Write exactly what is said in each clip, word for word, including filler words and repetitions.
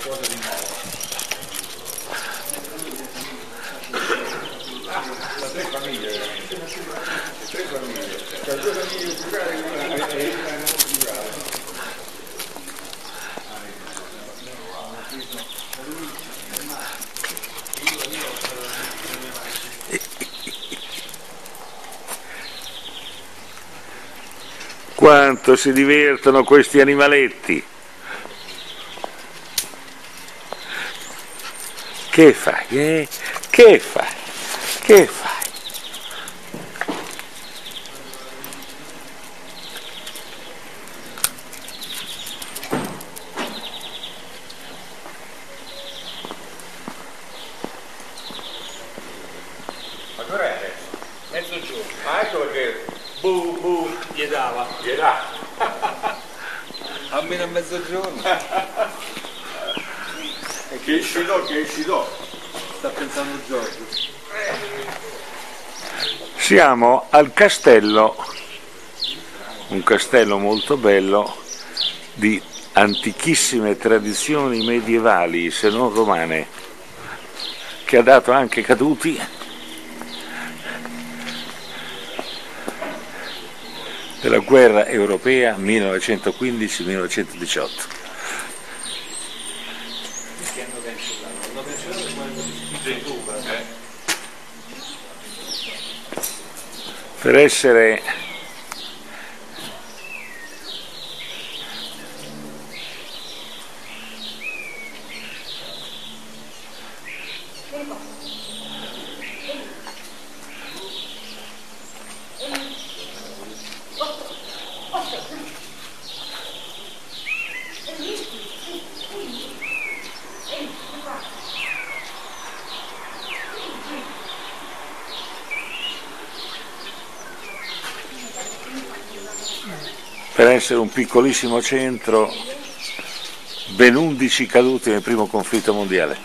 qualcosa di nuovo. Da tre famiglie veramente. Tre famiglie. Cioè due famiglie plurali e una non plurale. Quanto si divertono questi animaletti! Che fai? Eh? Che fai? Che fai? Ma che ora è adesso? Mezzogiorno. Ah, ecco perché bu bu gli dava. Gli dà. Almeno a mezzogiorno. E che escitò, che escitò. Sta pensando Giorgio. Siamo al castello, un castello molto bello di antichissime tradizioni medievali, se non romane, che ha dato anche caduti della guerra europea millenovecentoquindici millenovecentodiciotto. Per essere per essere un piccolissimo centro, ben undici caduti nel primo conflitto mondiale.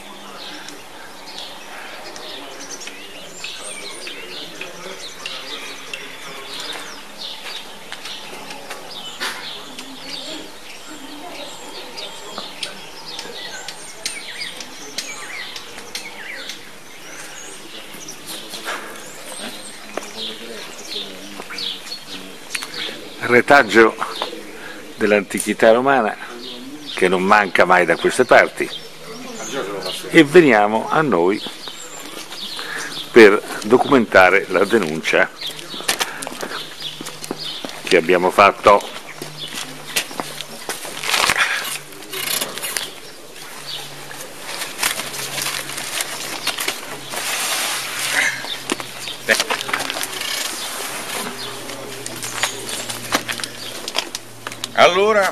Retaggio dell'antichità romana che non manca mai da queste parti, e veniamo a noi per documentare la denuncia che abbiamo fatto. Allora,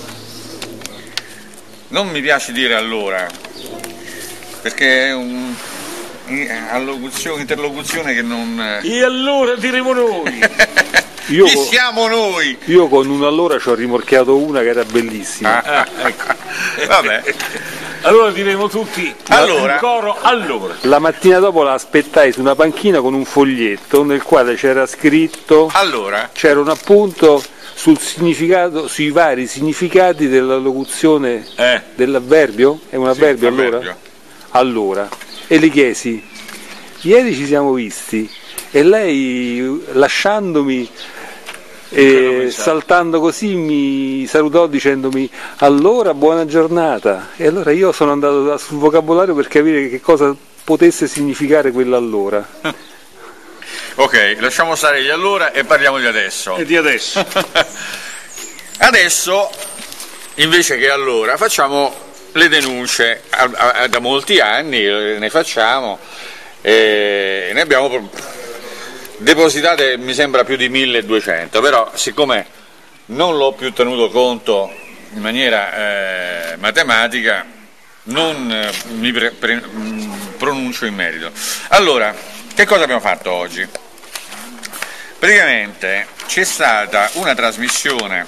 non mi piace dire allora, perché è un interlocuzione che non... E allora diremo noi! Io Chi con, siamo noi? Io con un allora ci ho rimorchiato una che era bellissima. Ah, ah, ecco. Vabbè. Allora diremo tutti allora. in coro allora. La mattina dopo la aspettai su una panchina con un foglietto nel quale c'era scritto, allora, c'era un appunto sul significato, sui vari significati della locuzione eh. dell'avverbio. È un avverbio, sì, allora? Avverbio. Allora. E le chiesi, ieri ci siamo visti, e lei lasciandomi e saltando così mi salutò dicendomi allora buona giornata, e allora io sono andato sul vocabolario per capire che cosa potesse significare quell'allora. Ok, lasciamo stare gli allora e parliamo di adesso. E di adesso? Adesso, invece che allora, facciamo le denunce. Da molti anni ne facciamo, e ne abbiamo depositate, mi sembra, più di milleduecento, però siccome non l'ho più tenuto conto in maniera eh, matematica, non eh, mi pre pre pronuncio in merito. Allora, che cosa abbiamo fatto oggi? Praticamente c'è stata una trasmissione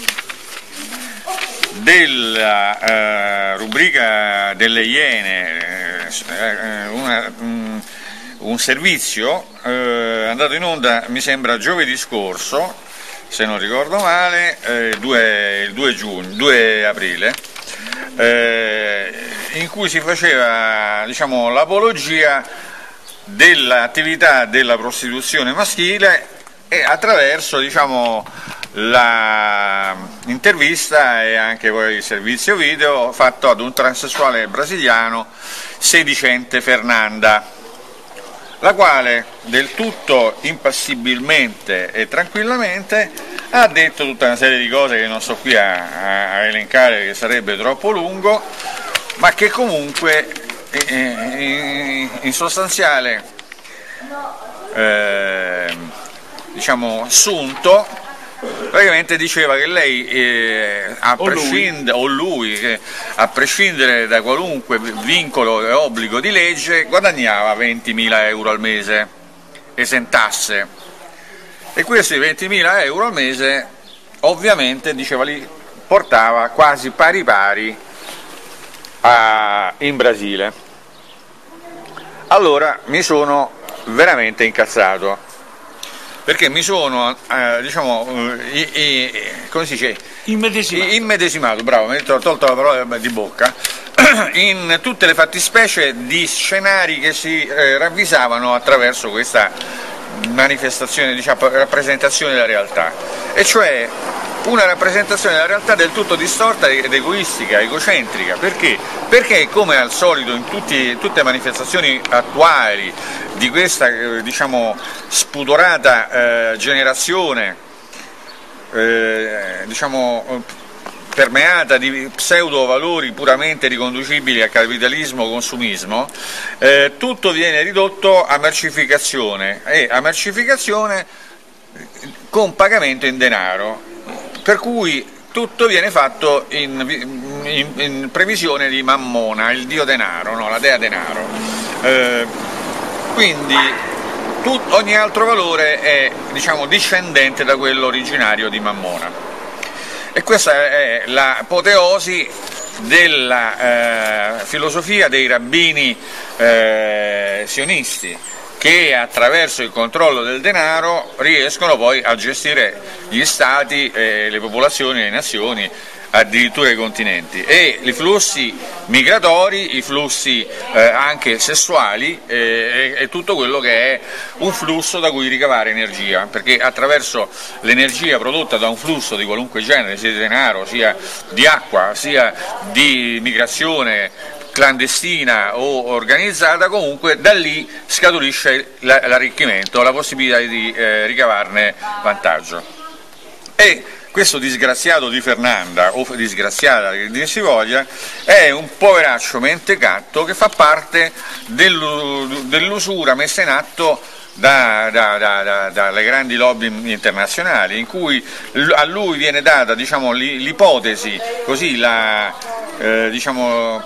della eh, rubrica delle Iene, eh, una, um, un servizio eh, andato in onda, mi sembra, giovedì scorso, se non ricordo male, eh, il due aprile, eh, in cui si faceva, diciamo, l'apologia dell'attività della prostituzione maschile e attraverso, diciamo, l'intervista e anche poi il servizio video fatto ad un transessuale brasiliano sedicente Fernanda, la quale del tutto impassibilmente e tranquillamente ha detto tutta una serie di cose che non sto qui a, a elencare, che sarebbe troppo lungo, ma che comunque in, in sostanziale eh, diciamo assunto praticamente diceva che lei eh, a prescindere, o lui, che a prescindere da qualunque vincolo e obbligo di legge guadagnava ventimila euro al mese, esentasse, e questi ventimila euro al mese ovviamente, diceva lì, portava quasi pari pari a, in Brasile. Allora mi sono veramente incazzato, perché mi sono, eh, diciamo, eh, eh, come si dice? Immedesimato. Immedesimato, bravo, mi ho tolto la parola di bocca, in tutte le fattispecie di scenari che si eh, ravvisavano attraverso questa manifestazione, diciamo, rappresentazione della realtà, e cioè una rappresentazione della realtà del tutto distorta ed egoistica, egocentrica. Perché? Perché come al solito in tutti, tutte le manifestazioni attuali di questa, diciamo, spudorata eh, generazione, eh, diciamo, permeata di pseudo valori puramente riconducibili al capitalismo, consumismo, eh, tutto viene ridotto a mercificazione, e a mercificazione con pagamento in denaro, per cui tutto viene fatto in, in, in previsione di Mammona, il dio denaro, no? La dea denaro. Eh, quindi tut, ogni altro valore è, diciamo, discendente da quello originario di Mammona. E questa è l'apoteosi della eh, filosofia dei rabbini eh, sionisti, che attraverso il controllo del denaro riescono poi a gestire gli stati, eh, le popolazioni, le nazioni, addirittura i continenti, e i flussi migratori, i flussi eh, anche sessuali eh, e tutto quello che è un flusso da cui ricavare energia, perché attraverso l'energia prodotta da un flusso di qualunque genere, sia di denaro, sia di acqua, sia di migrazione clandestina o organizzata, comunque da lì scaturisce l'arricchimento, la possibilità di eh, ricavarne vantaggio. E questo disgraziato di Fernanda, o disgraziata che dir si voglia, è un poveraccio mentecatto che fa parte dell'usura messa in atto Da, da, da, da, dalle grandi lobby internazionali, in cui a lui viene data, diciamo, l'ipotesi, così la, eh, diciamo,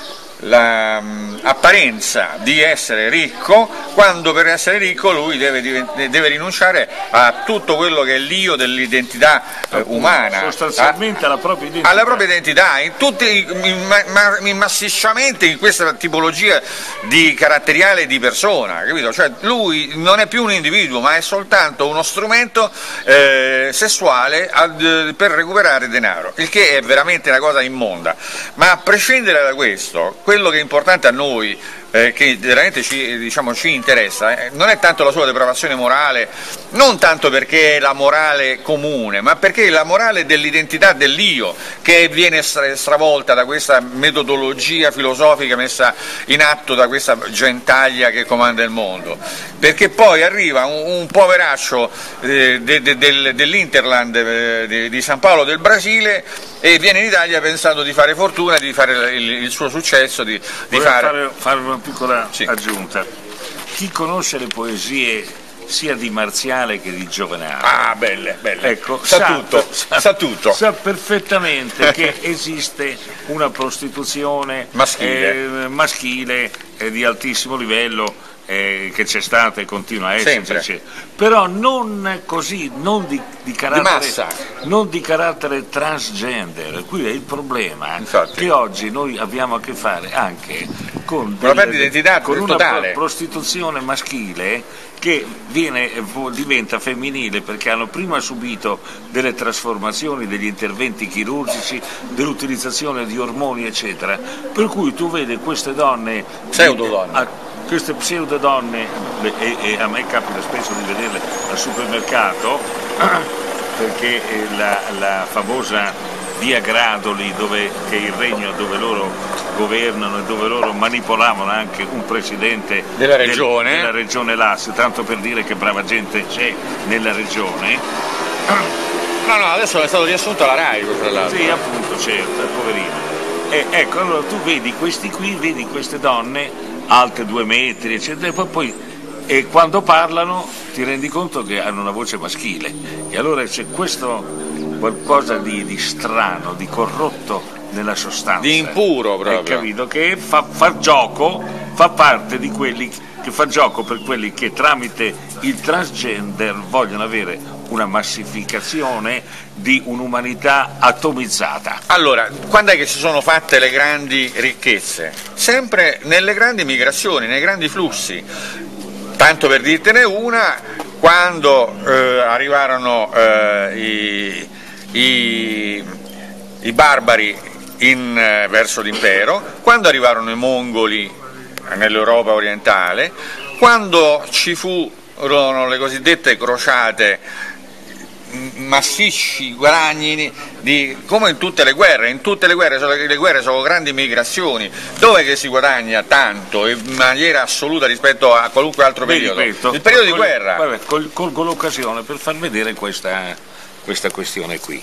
la um, apparenza di essere ricco, quando per essere ricco lui deve, deve rinunciare a tutto quello che è l'io dell'identità eh, umana, sostanzialmente a, alla propria identità, alla propria identità in tutti, in, ma, in massicciamente in questa tipologia di caratteriale di persona, capito? Cioè lui non è più un individuo, ma è soltanto uno strumento eh, sessuale ad, per recuperare denaro, il che è veramente una cosa immonda. Ma a prescindere da questo, quello che è importante a noi, eh, che veramente ci, diciamo, ci interessa, eh, non è tanto la sua depravazione morale, non tanto perché è la morale comune, ma perché è la morale dell'identità dell'io, che viene stravolta da questa metodologia filosofica messa in atto da questa gentaglia che comanda il mondo. Perché poi arriva un, un poveraccio eh, de, de, de, dell'Interland eh, de, di San Paolo del Brasile, e viene in Italia pensando di fare fortuna, di fare il, il suo successo, di, di fare... fare... fare una piccola sì. aggiunta. Chi conosce le poesie sia di Marziale che di Giovenale, ah, belle, belle. Ecco, sa, sa, tutto, sa, sa tutto, sa perfettamente che esiste una prostituzione maschile, eh, maschile è di altissimo livello, eh, che c'è stata e continua a Sempre. esserci, però non così, non di, di carattere, massa. non di carattere transgender. Qui è il problema, Infatti. che oggi noi abbiamo a che fare anche con, Con la perdita di identità con una totale. pro- prostituzione maschile che viene, diventa femminile, perché hanno prima subito delle trasformazioni, degli interventi chirurgici, dell'utilizzazione di ormoni eccetera, per cui tu vedi queste donne, Pseudodonne. a- queste pseudo donne, e, e a me capita spesso di vederle al supermercato, perché la, la famosa via Gradoli, dove, che è il regno dove loro governano e dove loro manipolavano anche un presidente Della regione. del, della regione Lazio, tanto per dire che brava gente c'è nella regione. No, no, adesso è stato riassunto alla RAI, tra l'altro. Sì, appunto, certo, poverino. E, ecco, allora tu vedi questi qui, vedi queste donne alte due metri, eccetera, e poi, poi e quando parlano ti rendi conto che hanno una voce maschile, e allora c'è questo qualcosa di, di strano, di corrotto nella sostanza, Di impuro proprio. hai capito? Che fa, fa gioco, fa parte di quelli che fa gioco per quelli che tramite il transgender vogliono avere una massificazione di un'umanità atomizzata. Allora, quando è che si sono fatte le grandi ricchezze? Sempre nelle grandi migrazioni, nei grandi flussi. Tanto per dirtene una, quando eh, arrivarono eh, i, i, i barbari in, eh, verso l'impero, quando arrivarono i mongoli nell'Europa orientale, quando ci furono le cosiddette crociate, massicci guadagni di, come in tutte le guerre, in tutte le guerre, le guerre sono grandi migrazioni, dove che si guadagna tanto in maniera assoluta rispetto a qualunque altro Beh, periodo, ripeto, il periodo di col- guerra. Vabbè, col- colgo l'occasione per far vedere questa, questa questione qui.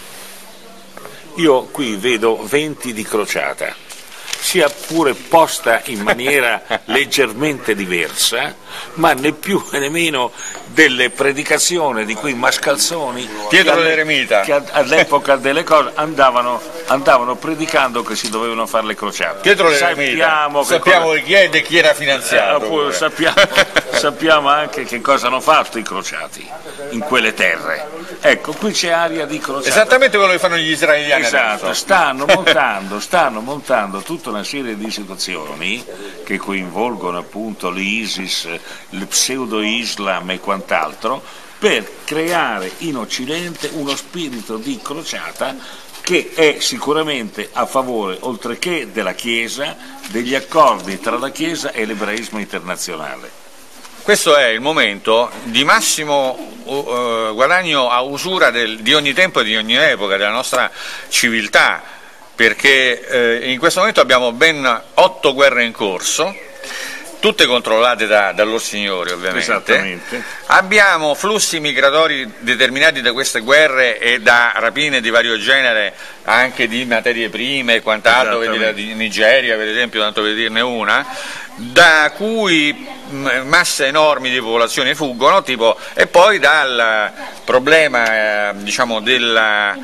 Io qui vedo venti di crociata, sia pure posta in maniera leggermente diversa, ma né più né meno delle predicazioni di quei mascalzoni Dietro che, l'eremita. che all'epoca delle cose andavano, andavano predicando che si dovevano fare le crociate. Dietro l'eremita, Sappiamo, che sappiamo cosa- chi è e chi era eh, finanziato. poi pure. sappiamo, sappiamo anche che cosa hanno fatto i crociati in quelle terre. Ecco, qui c'è aria di crociata. Esattamente quello che fanno gli israeliani Esatto, adesso. stanno montando, stanno montando tutta una serie di situazioni che coinvolgono appunto l'ISIS, il pseudo-Islam e quant'altro, per creare in Occidente uno spirito di crociata che è sicuramente a favore, oltre che della Chiesa, degli accordi tra la Chiesa e l'ebraismo internazionale. Questo è il momento di massimo uh, guadagno a usura del, di ogni tempo e di ogni epoca della nostra civiltà, perché eh, in questo momento abbiamo ben otto guerre in corso, tutte controllate da, da loro signori ovviamente. Esattamente. Abbiamo flussi migratori determinati da queste guerre e da rapine di vario genere, anche di materie prime e quant'altro, vedi la di Nigeria per esempio, tanto per dirne una, da cui masse enormi di popolazioni fuggono, tipo, e poi dal problema eh, diciamo della,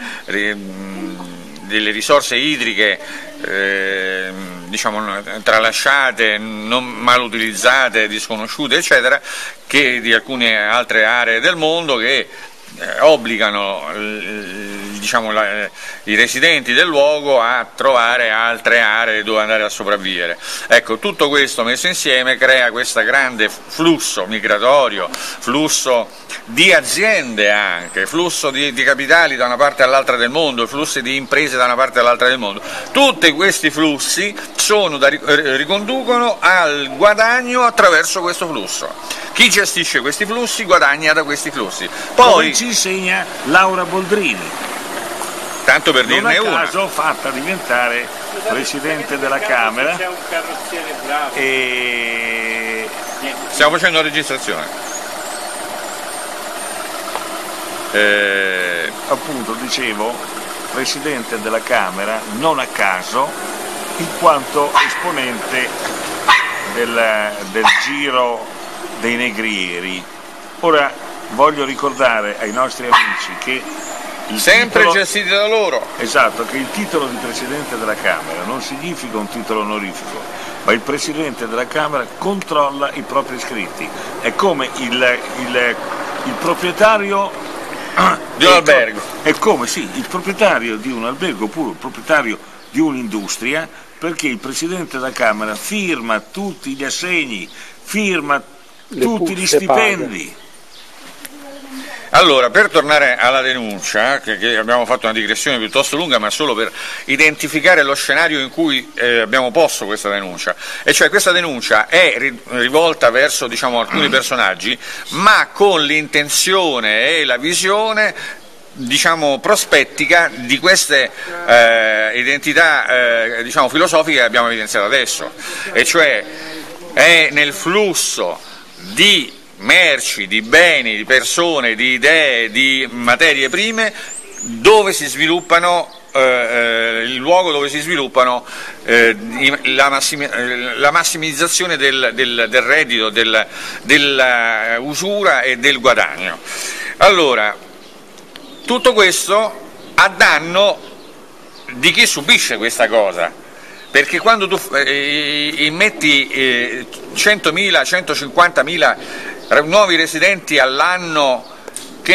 delle risorse idriche eh, diciamo tralasciate, non mal utilizzate, disconosciute eccetera, che di alcune altre aree del mondo che eh, obbligano diciamo, la, i residenti del luogo a trovare altre aree dove andare a sopravvivere. Ecco, tutto questo messo insieme crea questo grande flusso migratorio, flusso di aziende anche, flusso di, di capitali da una parte all'altra del mondo, flussi di imprese da una parte all'altra del mondo. Tutti questi flussi sono da, riconducono al guadagno attraverso questo flusso. Chi gestisce questi flussi guadagna da questi flussi. Poi, come ci insegna Laura Boldrini, tanto per dirne non a una, caso fatta diventare Presidente della Camera, C'è un carrozziere bravo. e stiamo facendo la registrazione. Eh, appunto dicevo Presidente della Camera non a caso, in quanto esponente del, del giro dei negrieri. Ora voglio ricordare ai nostri amici che il sempre titolo, gestiti da loro. esatto, che il titolo di Presidente della Camera non significa un titolo onorifico, ma il Presidente della Camera controlla i propri iscritti. È come il, il, il proprietario di un albergo. È come sì, il proprietario di un albergo oppure il proprietario di un'industria, perché il Presidente della Camera firma tutti gli assegni, firma Le tutti gli buste stipendi. paga. Allora, per tornare alla denuncia, che, che abbiamo fatto una digressione piuttosto lunga, ma solo per identificare lo scenario in cui eh, abbiamo posto questa denuncia, e cioè questa denuncia è rivolta verso, diciamo, alcuni personaggi, ma con l'intenzione e la visione, diciamo, prospettica di queste eh, identità eh, diciamo, filosofiche che abbiamo evidenziato adesso, e cioè è nel flusso di merci, di beni, di persone, di idee, di materie prime dove si sviluppano, eh, il luogo dove si sviluppano eh, la, massimi, la massimizzazione del, del, del reddito, del, dell'usura e del guadagno. Allora, tutto questo a danno di chi subisce questa cosa, perché quando tu eh, immetti eh, centomila, centocinquantamila nuovi residenti all'anno che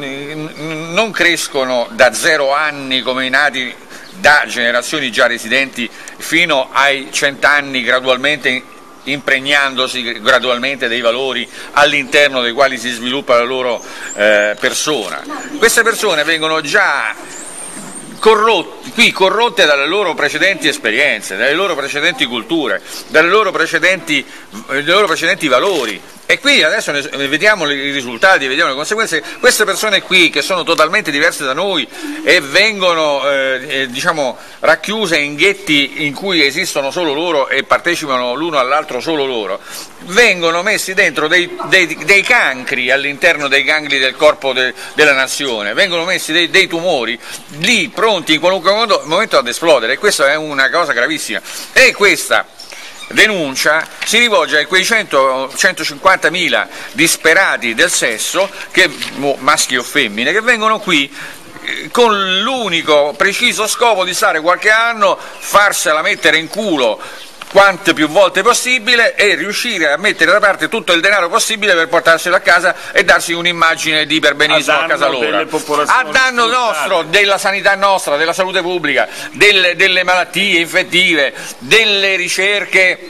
non crescono da zero anni come i nati da generazioni già residenti fino ai cent'anni, gradualmente impregnandosi gradualmente dei valori all'interno dei quali si sviluppa la loro eh, persona. Queste persone vengono già corrotte, qui corrotte dalle loro precedenti esperienze, dalle loro precedenti culture, dalle loro precedenti, dai loro precedenti valori. E qui adesso ne vediamo i risultati, vediamo le conseguenze. Queste persone qui, che sono totalmente diverse da noi e vengono eh, diciamo, racchiuse in ghetti in cui esistono solo loro e partecipano l'uno all'altro solo loro, vengono messi dentro dei, dei, dei cancri all'interno dei gangli del corpo de, della nazione, vengono messi dei, dei tumori lì pronti in qualunque modo, momento ad esplodere, e questa è una cosa gravissima. E questa denuncia si rivolge a quei cento centocinquantamila disperati del sesso, che, maschi o femmine, che vengono qui con l'unico preciso scopo di stare qualche anno, farsela mettere in culo quante più volte possibile e riuscire a mettere da parte tutto il denaro possibile per portarselo a casa e darsi un'immagine di iperbenismo a, a casa loro, a danno nostro, della sanità nostra, della salute pubblica, delle, delle malattie infettive, delle ricerche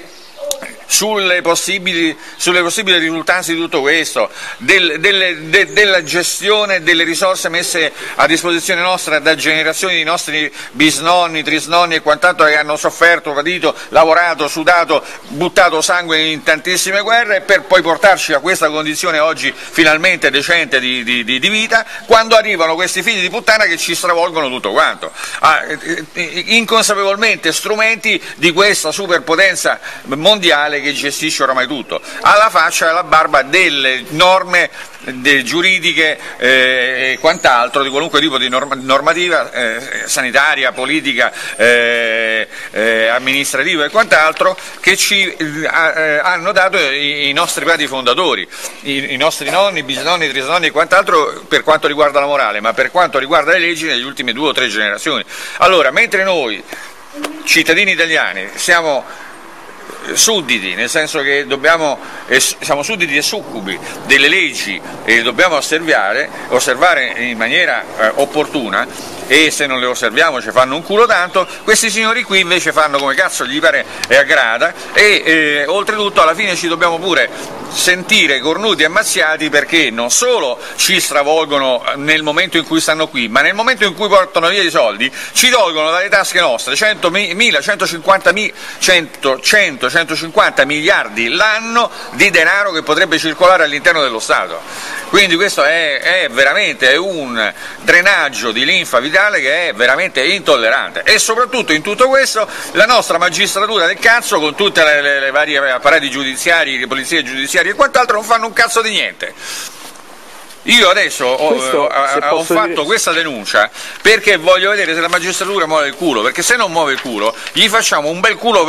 sulle possibili, sulle possibili risultanze di tutto questo, del, delle, de, della gestione delle risorse messe a disposizione nostra da generazioni di nostri bisnonni, trisnonni e quant'altro, che hanno sofferto, patito, lavorato, sudato, buttato sangue in tantissime guerre per poi portarci a questa condizione oggi finalmente decente di, di, di vita, quando arrivano questi figli di puttana che ci stravolgono tutto quanto, ah, inconsapevolmente strumenti di questa superpotenza mondiale che gestisce oramai tutto, alla faccia e alla barba delle norme de, giuridiche eh, e quant'altro, di qualunque tipo di norma, normativa eh, sanitaria, politica, eh, eh, amministrativa e quant'altro, che ci eh, hanno dato i, i nostri padri fondatori, i, i nostri nonni, bisnonni, trisnonni e quant'altro, per quanto riguarda la morale, ma per quanto riguarda le leggi negli ultimi due o tre generazioni. Allora, mentre noi cittadini italiani siamo sudditi, nel senso che dobbiamo, eh, siamo sudditi e succubi delle leggi e le dobbiamo osservare, osservare in maniera eh, opportuna, e se non le osserviamo ci fanno un culo tanto, questi signori qui invece fanno come cazzo gli pare e aggrada, e eh, oltretutto alla fine ci dobbiamo pure sentire cornuti e mazziati, perché non solo ci stravolgono nel momento in cui stanno qui, ma nel momento in cui portano via i soldi ci tolgono dalle tasche nostre centomila, centocinquantamila, cento, cento, centocinquanta miliardi l'anno di denaro che potrebbe circolare all'interno dello Stato. Quindi questo è, è veramente è un drenaggio di linfa vitale che è veramente intollerante, e soprattutto in tutto questo la nostra magistratura del cazzo, con tutte le, le, le varie apparati giudiziari, le polizie giudiziarie e quant'altro, non fanno un cazzo di niente. Io adesso ho, Questo, ho, ho fatto dire... questa denuncia perché voglio vedere se la magistratura muove il culo, perché se non muove il culo gli facciamo un bel culo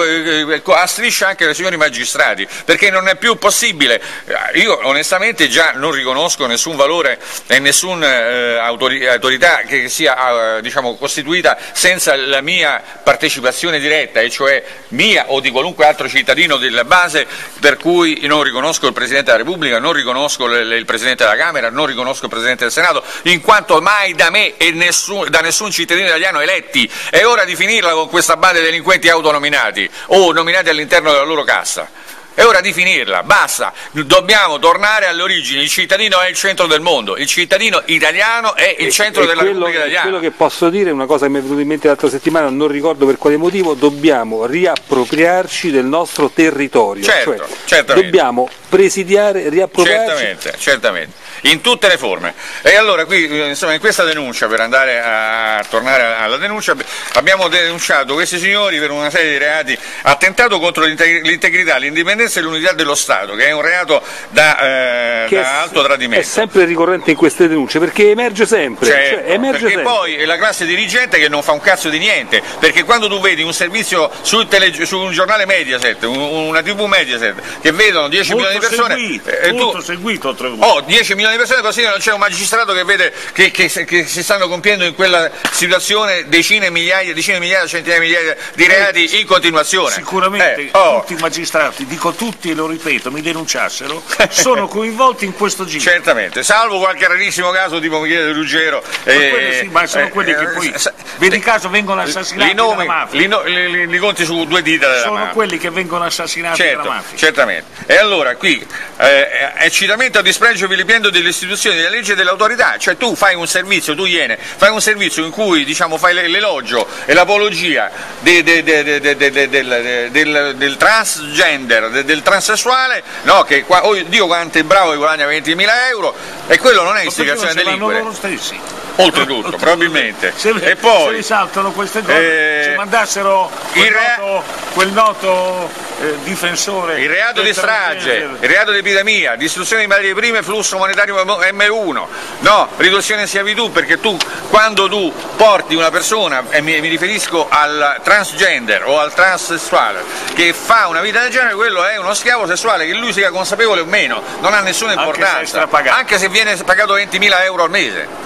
a striscia anche ai signori magistrati, perché non è più possibile. Io onestamente già non riconosco nessun valore e nessuna eh, autorità che sia eh, diciamo, costituita senza la mia partecipazione diretta, e cioè mia o di qualunque altro cittadino della base, per cui non riconosco il Presidente della Repubblica, non riconosco il, il Presidente della Camera, non riconosco il Presidente del Senato, in quanto mai da me e nessun, da nessun cittadino italiano eletti. È ora di finirla con questa banda di delinquenti autonominati o nominati all'interno della loro cassa. È ora di finirla, basta, dobbiamo tornare alle origini, il cittadino è il centro del mondo, il cittadino italiano è il centro e, della e quello, Repubblica Italiana. Quello che posso dire, una cosa che mi è venuta in mente l'altra settimana, non ricordo per quale motivo, dobbiamo riappropriarci del nostro territorio, certo, cioè certamente. Dobbiamo presidiare, riappropriarci. Certamente, certamente. In tutte le forme. E allora qui, insomma, in questa denuncia, per andare a tornare alla denuncia, abbiamo denunciato questi signori per una serie di reati: attentato contro l'integrità, l'indipendenza e l'unità dello Stato, che è un reato da, eh, da è, alto tradimento. È sempre ricorrente in queste denunce, perché emerge sempre. Certo, cioè, emerge perché sempre. Poi è la classe dirigente che non fa un cazzo di niente, perché quando tu vedi un servizio su, tele, su un giornale Mediaset, un, una tivù Mediaset, che vedono dieci molto milioni di persone, seguito, eh, molto tu, seguito, oh, dieci milioni di persone, così non c'è un magistrato che vede che, che, che si stanno compiendo in quella situazione decine, migliaia, decine, migliaia, centinaia di migliaia di reati eh, in continuazione. Sicuramente eh, oh. tutti i magistrati, dico tutti e lo ripeto, mi denunciassero, sono coinvolti in questo giro. Certamente, salvo qualche rarissimo caso tipo Michele De Ruggero. Ma, eh, sì, ma sono eh, quelli che poi, eh, vedi caso, vengono assassinati li nomi, dalla mafia. Li, no, li, li, li conti su due dita della sono mafia. quelli che vengono assassinati certo, dalla mafia. Certamente. E allora qui eh, è citamento a dispregio vilipendio delle istituzioni, della legge e dell'autorità, cioè tu fai un servizio, tu Iene, fai un servizio in cui diciamo fai l'elogio e l'apologia de, de, de, de, de, de, de, del, del, del transgender, de, del transessuale, no, che qua, oh, Dio quanto è bravo e guadagna ventimila euro, e quello non è istigazione a delinquere. Loro stessi. Oltretutto, probabilmente. Se, e poi se risaltano queste cose, eh, se mandassero quel noto, quel noto eh, difensore. Il reato di strage, il reato di epidemia, distruzione di materie prime, flusso monetario M uno, no, riduzione in schiavitù, perché tu quando tu porti una persona, e mi, mi riferisco al transgender o al transessuale, che fa una vita del genere, quello è uno schiavo sessuale, che lui sia consapevole o meno, non ha nessuna importanza, anche se, anche se viene pagato ventimila euro al mese.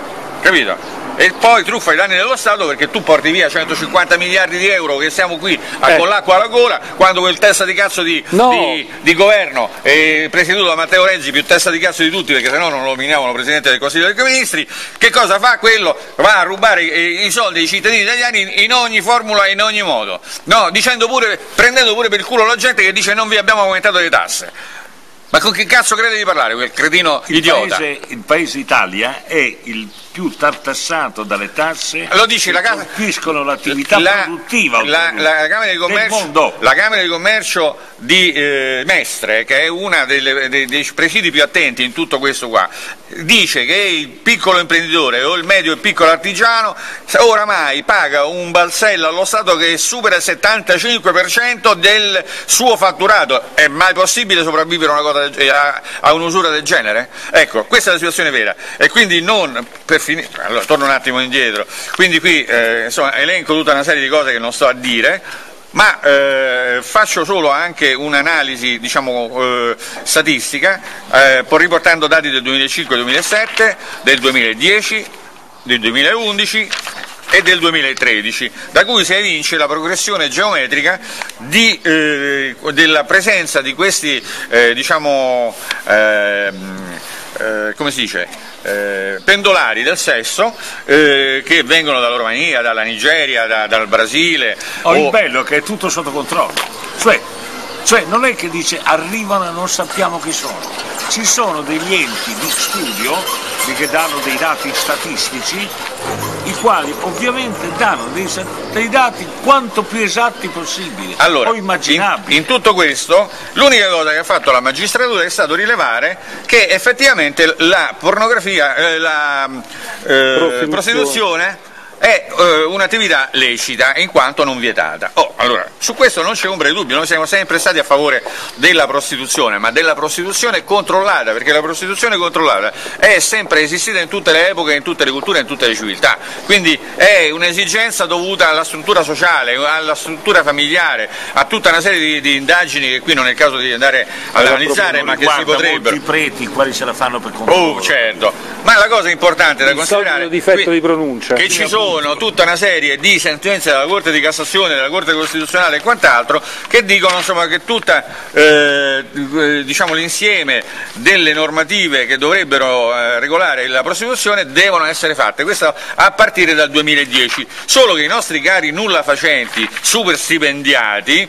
Capito? E poi truffa ai danni dello Stato, perché tu porti via centocinquanta miliardi di euro che siamo qui a, eh. con l'acqua alla gola, quando quel testa di cazzo di, no. di, di governo è presieduto da Matteo Renzi, più testa di cazzo di tutti, perché sennò non lo nominavano Presidente del Consiglio dei Ministri. Che cosa fa? Quello va a rubare i, i soldi dei cittadini italiani in, in ogni formula e in ogni modo, no, dicendo pure, prendendo pure per il culo la gente che dice non vi abbiamo aumentato le tasse. Ma con che cazzo crede di parlare quel cretino il idiota? Paese, il paese Italia è il più tartassato dalle tasse, lo dice, che la colpiscono l'attività la, produttiva la, la, la, Camera di Commercio, la Camera di Commercio di eh, Mestre, che è una delle, dei, dei presidi più attenti in tutto questo qua, dice che il piccolo imprenditore o il medio e piccolo artigiano oramai paga un balzello allo Stato che supera il settantacinque per cento del suo fatturato. È mai possibile sopravvivere a, una cosa del, a, a un'usura del genere? Ecco, questa è la situazione vera, e quindi non per finire, allora torno un attimo indietro, quindi qui eh, insomma, elenco tutta una serie di cose che non sto a dire, ma eh, faccio solo anche un'analisi diciamo eh, statistica, eh, riportando dati del duemilacinque duemilasette, del duemiladieci, del duemilaundici e del duemilatredici, da cui si evince la progressione geometrica di, eh, della presenza di questi eh, diciamo eh, eh, come si dice? Eh, pendolari del sesso eh, che vengono dalla Romania, dalla Nigeria, da, dal Brasile. Oh, o... il bello è che è tutto sotto controllo, cioè, cioè non è che dice arrivano e non sappiamo chi sono, ci sono degli enti di studio che danno dei dati statistici, i quali ovviamente danno dei, dei dati quanto più esatti possibili, allora, o immaginabili. In, in tutto questo l'unica cosa che ha fatto la magistratura è stato rilevare che effettivamente la pornografia, eh, la eh, prostituzione è eh, un'attività lecita in quanto non vietata. Oh, allora, su questo non c'è ombra di dubbio, noi siamo sempre stati a favore della prostituzione, ma della prostituzione controllata, perché la prostituzione controllata è sempre esistita in tutte le epoche, in tutte le culture, in tutte le civiltà, quindi è un'esigenza dovuta alla struttura sociale, alla struttura familiare, a tutta una serie di, di indagini che qui non è il caso di andare ad analizzare, ma che si potrebbero. I preti quali se la fanno per conto Oh, certo, ma la cosa importante da il considerare difetto qui, di pronuncia che ci sono tutta una serie di sentenze della Corte di Cassazione, della Corte Costituzionale e quant'altro che dicono insomma, che tutta eh, diciamo, l'insieme delle normative che dovrebbero eh, regolare la prostituzione devono essere fatte, questo a partire dal duemiladieci, solo che i nostri cari nulla facenti, super stipendiati,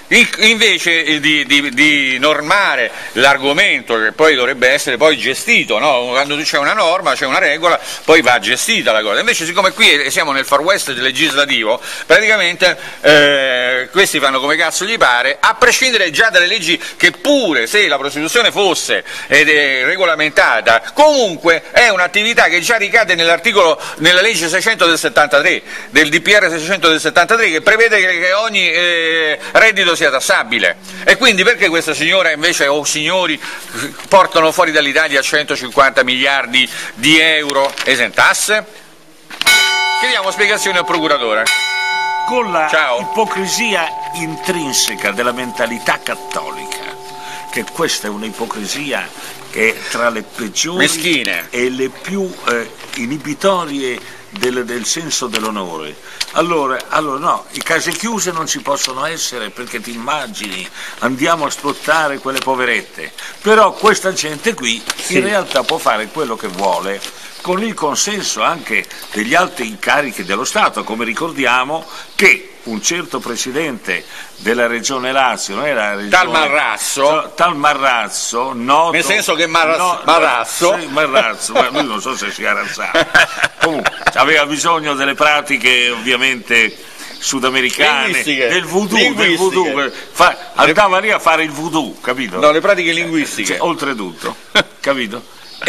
invece di, di, di normare l'argomento che poi dovrebbe essere poi gestito, no? Quando c'è una norma, c'è una regola, poi va gestita la cosa. Invece siccome qui siamo nel far west legislativo, praticamente eh, questi fanno come cazzo gli pare, a prescindere già dalle leggi che pure se la prostituzione fosse ed è regolamentata, comunque è un'attività che già ricade nell'articolo, nella legge seicento del settantatré, del D P R seicento del settantatré, che prevede che, che ogni eh, reddito sia tassabile. E quindi perché questa signora invece o signori portano fuori dall'Italia centocinquanta miliardi di euro esentasse? Chiediamo spiegazioni al procuratore. Con la Ciao. ipocrisia intrinseca della mentalità cattolica, che questa è un'ipocrisia che è tra le peggiori Meschine. e le più eh, inibitorie del, del senso dell'onore. Allora, allora no, i case chiuse non ci possono essere, perché ti immagini, andiamo a sfruttare quelle poverette, però questa gente qui sì. in realtà può fare quello che vuole, con il consenso anche degli alti incarichi dello Stato, come ricordiamo che un certo presidente della regione Lazio, non era la regione, Tal Marrazzo, tal Marrazzo, noto, nel senso che Marrazzo, no, Marrazzo. Sì, Marrazzo, ma lui non so se si era alzato, comunque aveva bisogno delle pratiche ovviamente sudamericane, linguistiche. del voodoo, Linguistiche. del voodoo. Fa, andava lì a fare il voodoo, capito? No, le pratiche linguistiche. Cioè, oltretutto, capito?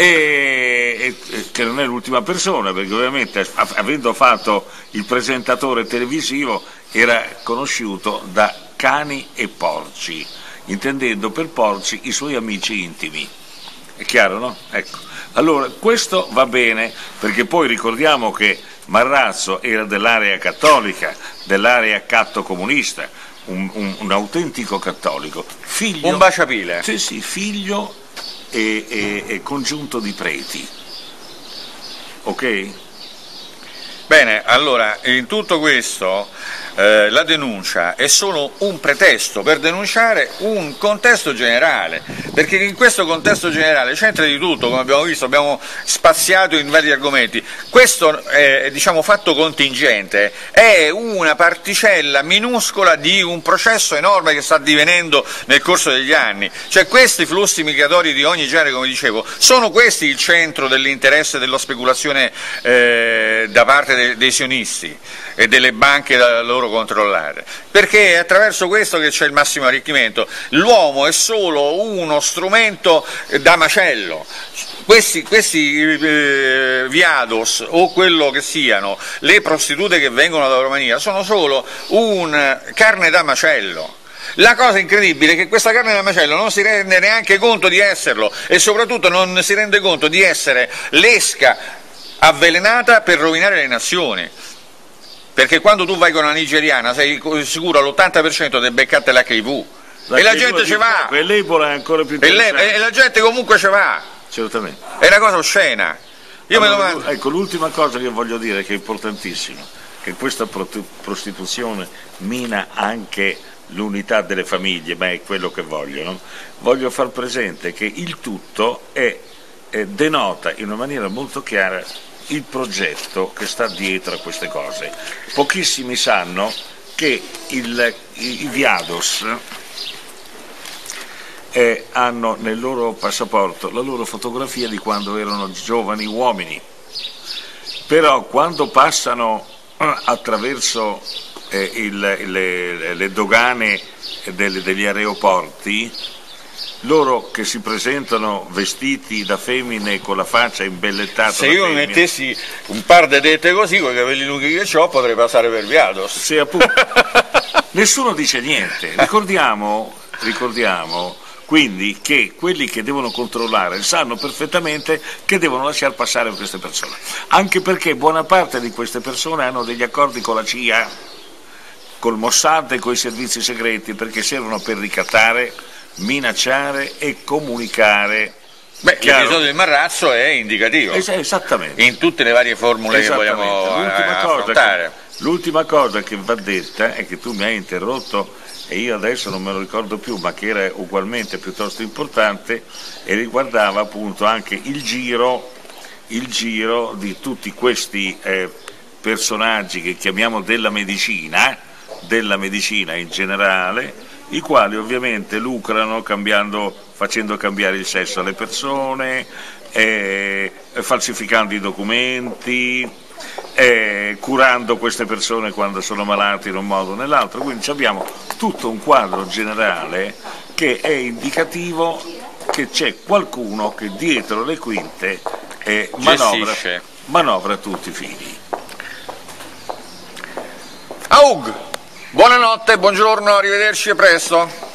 E, e, che non è l'ultima persona, perché ovviamente avendo fatto il presentatore televisivo era conosciuto da cani e porci, intendendo per porci i suoi amici intimi. È chiaro, no? Ecco. Allora, questo va bene, perché poi ricordiamo che Marrazzo era dell'area cattolica, dell'area catto-comunista, un, un, un autentico cattolico, figlio, Un baciapile. sì, sì, figlio e, e, e congiunto di preti, ok? Bene, allora, in tutto questo eh, la denuncia è solo un pretesto per denunciare un contesto generale, perché in questo contesto generale c'entra di tutto, come abbiamo visto, abbiamo spaziato in vari argomenti. Questo eh, diciamo, fatto contingente è una particella minuscola di un processo enorme che sta divenendo nel corso degli anni, cioè questi flussi migratori di ogni genere, come dicevo, sono questi il centro dell'interesse della speculazione eh, da parte dei, dei sionisti e delle banche da loro controllate, perché è attraverso questo che c'è il massimo arricchimento. L'uomo è solo uno strumento da macello. Questi, questi eh, viados o quello che siano, le prostitute che vengono dalla Romania, sono solo un carne da macello. La cosa incredibile è che questa carne da macello non si rende neanche conto di esserlo e soprattutto non si rende conto di essere l'esca avvelenata per rovinare le nazioni. Perché quando tu vai con una nigeriana sei sicuro all'ottanta per cento del beccate l'H I V e la gente ci va, e l'Ebola è ancora più e, interessante, e la gente comunque ci va, certamente. è una cosa oscena. Io Allora, mi domando... ecco, l'ultima cosa che voglio dire, che è importantissima, che questa prostituzione mina anche l'unità delle famiglie, ma è quello che vogliono. Voglio far presente che il tutto è, è denota in una maniera molto chiara il progetto che sta dietro a queste cose. Pochissimi sanno che il, i, i viados eh, hanno nel loro passaporto la loro fotografia di quando erano giovani uomini, però quando passano eh, attraverso eh, il, le, le dogane del, degli aeroporti loro che si presentano vestiti da femmine con la faccia imbellettata. Se io mi mettessi un par di tette così, con i capelli lunghi che ho, potrei passare per Viados. Sì, appunto. Nessuno dice niente. Ricordiamo, ricordiamo quindi che quelli che devono controllare sanno perfettamente che devono lasciar passare queste persone, anche perché buona parte di queste persone hanno degli accordi con la C I A, col Mossad e con i servizi segreti, perché servono per ricattare, minacciare e comunicare. Beh, l'episodio del Marrazzo è indicativo. Es esattamente. In tutte le varie formule che vogliamo affrontare. L'ultima cosa che va detta è che tu mi hai interrotto e io adesso non me lo ricordo più, ma che era ugualmente piuttosto importante, e riguardava appunto anche il giro, il giro di tutti questi eh, personaggi che chiamiamo della medicina, della medicina in generale, i quali ovviamente lucrano cambiando, facendo cambiare il sesso alle persone, eh, falsificando i documenti, eh, curando queste persone quando sono malate in un modo o nell'altro. Quindi abbiamo tutto un quadro generale che è indicativo che c'è qualcuno che dietro le quinte eh, manovra, manovra tutti i fili. Aug! Buonanotte, buongiorno, arrivederci e presto.